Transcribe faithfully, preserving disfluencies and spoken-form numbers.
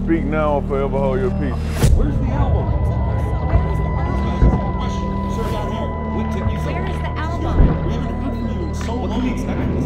Speak now or forever hold your peace. Where's the album? Where is the album? We haven't heard from you in so long. What can we expect from this